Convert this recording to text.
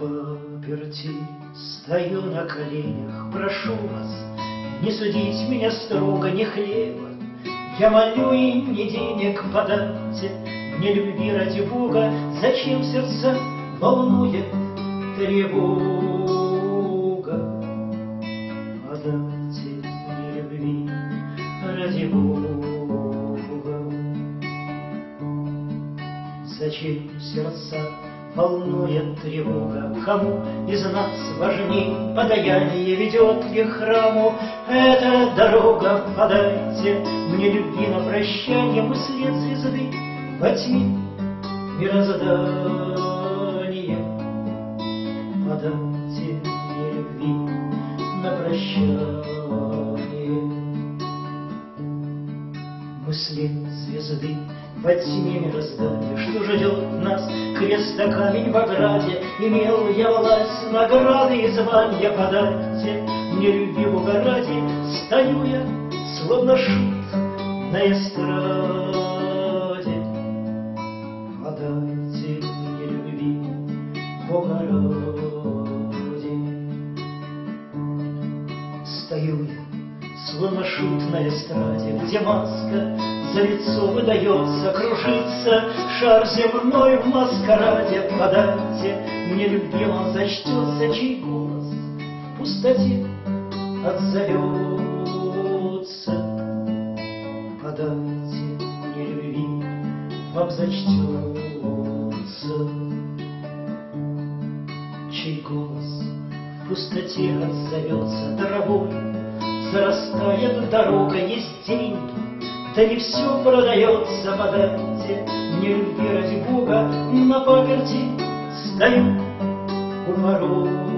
паперти стою на коленях, прошу вас не судить меня строго, не хлеба. Я молю им, не денег подайте, мне любви ради Бога. Зачем сердца волнует тревога? Подайте мне любви ради Бога. Зачем сердца волнует тревога? Кому из нас важней подаяние? Ведет ли к храму эта дорога? Подайте мне любви на прощание, мы след звезды во тьме мироздания. Подайте мне любви на прощание, мы след звезды во тьме мироздания. Что ждет нас? Крест да камень в ограде. Имел я власть, награды и звания. Подайте мне любви Бога ради. Стою я, словно шут на эстраде. Подайте мне любви Бога ради. Стою я, словно шут на эстраде, где маска за лицо выдается, кружится шар земной в маскараде. Подайте мне любви, он зачтется, чей голос в пустоте отзовется. Подайте мне любви, вам зачтется, чей голос в пустоте отзовется. Травой зарастает дорога, есть деньги, да не все продается. Подайте мне любви ради Бога, на паперти стою у порога.